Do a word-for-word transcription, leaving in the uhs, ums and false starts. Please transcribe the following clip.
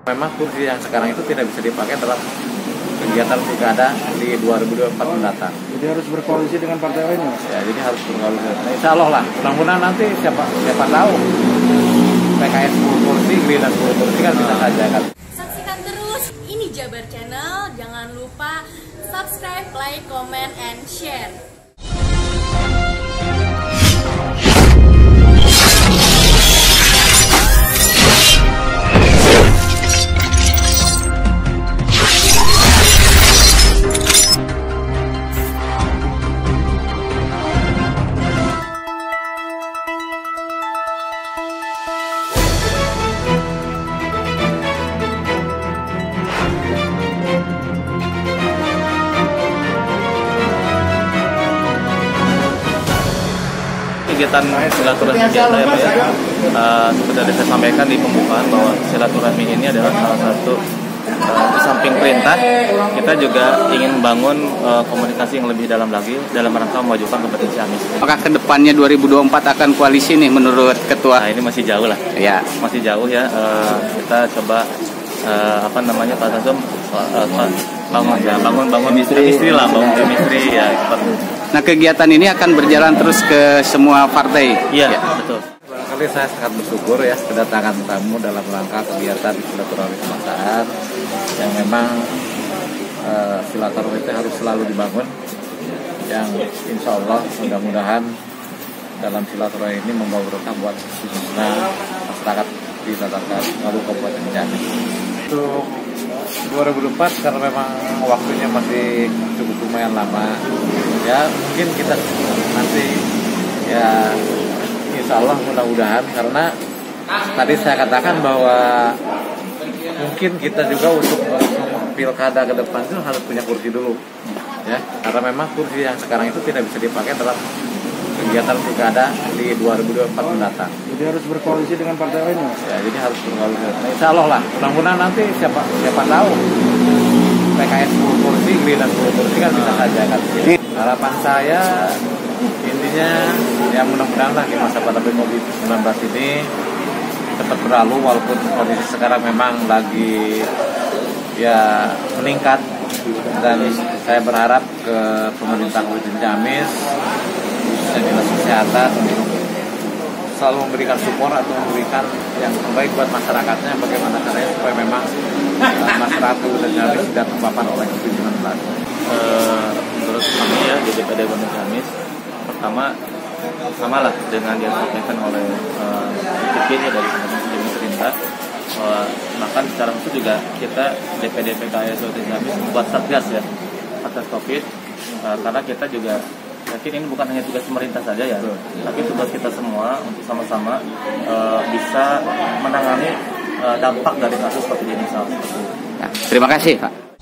Memang kursi yang sekarang itu tidak bisa dipakai dalam kegiatan pilkada di dua ribu dua puluh empat mendatang. Jadi harus berkoalisi dengan partai lain, Mas? Ya, jadi harus berkoalisi. Nah, insya Allah lah. Mudah-mudahan nanti siapa siapa tahu P K S sepuluh kursi, Gerindra sepuluh kursi kan bisa saja kan. Saksikan terus ini Jabar Channel. Jangan lupa subscribe, like, comment, and share. Kegiatan silaturahmi kita ya Pak ya, uh, seperti yang saya sampaikan di pembukaan bahwa silaturahmi ini adalah salah satu uh, di samping perintah, kita juga ingin membangun uh, komunikasi yang lebih dalam lagi dalam rangka memajukan kompetensi Ciamis. Apakah kedepannya dua ribu dua puluh empat akan koalisi nih menurut Ketua? Nah, ini masih jauh lah, ya masih jauh ya. Uh, kita coba uh, apa namanya Pak Tasum, uh, bangun ya, bangun bangun chemistry lah, bangun chemistry ya. Nah, kegiatan ini akan berjalan terus ke semua partai. Iya, ya, betul. Barangkali saya sangat bersyukur ya kedatangan tamu dalam rangka kegiatan silaturahmi kebangsaan yang memang uh, silaturahmi itu harus selalu dibangun. Yang insya Allah mudah-mudahan dalam silaturahmi ini membawa berkah buat khususnya masyarakat di Tatarkan lalu Kabupaten Ciamis. Untuk dua ribu dua puluh empat karena memang waktunya masih cukup lumayan lama. Ya mungkin kita nanti ya insya Allah mudah-mudahan karena tadi saya katakan bahwa mungkin kita juga untuk pilkada ke depan itu harus punya kursi dulu ya karena memang kursi yang sekarang itu tidak bisa dipakai dalam kegiatan pilkada di dua ribu dua puluh empat mendatang. Jadi harus berkoalisi dengan partai lain, Mas? Ya, jadi harus berkoalisi. Nah, insya Allah lah. Mudah-mudahan nanti siapa siapa tahu P K S sepuluh kursi, Gerindra sepuluh kursi kan bisa saja kan. Harapan saya intinya yang mudah-mudahan lah di masa pandemi covid sembilan belas ini tetap berlalu walaupun kondisi sekarang memang lagi ya meningkat dan saya berharap ke pemerintah Kabupaten Ciamis dan dinas kesehatan selalu memberikan support atau memberikan yang terbaik buat masyarakatnya bagaimana caranya supaya memang uh, masyarakat Kabupaten Ciamis tidak terpapar oleh covid sembilan belas. Uh, menurut kami ya di D P D Kabupaten Ciamis, pertama samalah dengan yang disampaikan oleh uh, P K dari teman-teman Gerindra, uh, bahkan secara khusus juga kita D P D P K S Kabupaten Ciamis membuat satgas ya atas COVID, uh, karena kita juga yakin ini bukan hanya tugas pemerintah saja ya, Betul. tapi tugas kita semua untuk sama-sama uh, bisa menangani uh, dampak dari kasus COVID ini. Nah, terima kasih Pak.